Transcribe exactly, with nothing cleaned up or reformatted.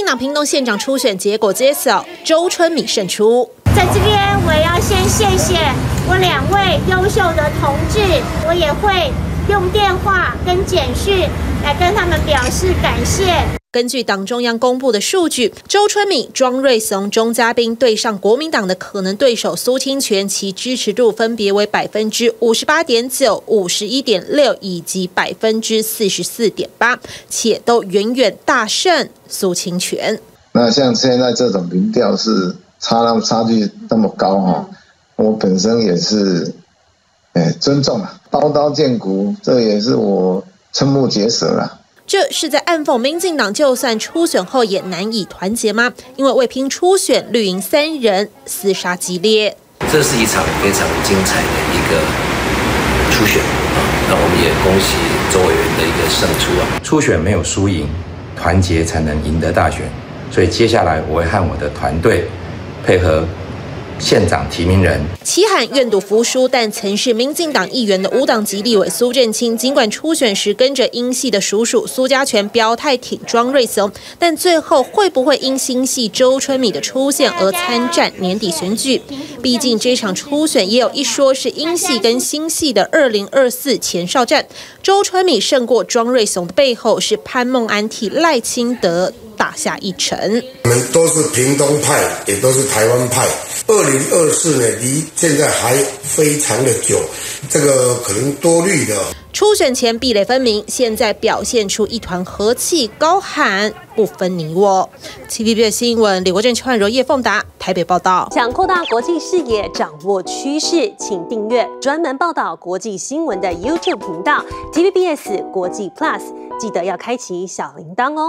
党屏东县长初选结果揭晓，周春米胜出。 在这边，我也要先谢谢我两位优秀的同志，我也会用电话跟简讯来跟他们表示感谢。 根据党中央公布的数据，周春米、庄瑞雄、钟嘉宾对上国民党的可能对手苏清泉，其支持度分别为百分之五十八点九、五十一点六以及百分之四十四点八，且都远远大胜苏清泉。 那像现在这种民调是差那么差距那么高哈，我本身也是，哎，尊重啊，刀刀见骨，这也是我瞠目结舌了。 这是在暗讽民进党就算初选后也难以团结吗？因为为拼初选，绿营三人厮杀激烈。 这是一场非常精彩的一个初选啊！那我们也恭喜周委员的一个胜出啊！ 初选没有输赢，团结才能赢得大选。所以接下来我会和我的团队配合。 县长提名人齐喊愿赌服输，但曾是民进党议员的无党籍立委苏震清，尽管初选时跟着英系的叔叔苏家全表态挺庄瑞雄，但最后会不会因新系周春米的出现而参战年底选举？毕竟这场初选也有一说是英系跟新系的二零二四前哨战。周春米胜过庄瑞雄的背后是潘孟安替赖清德打下一城。 我们都是屏东派，也都是台湾派。 二零二四呢，离现在还非常的久，这个可能多虑的。 初选前壁垒分明，现在表现出一团和气，高喊不分你我。T V B 的新闻，李国正、邱汉柔、叶凤达台北报道。 想扩大国际视野，掌握趋势，请订阅专门报道国际新闻的 YouTube 频道 T V B S 国际 Plus， 记得要开启小铃铛哦。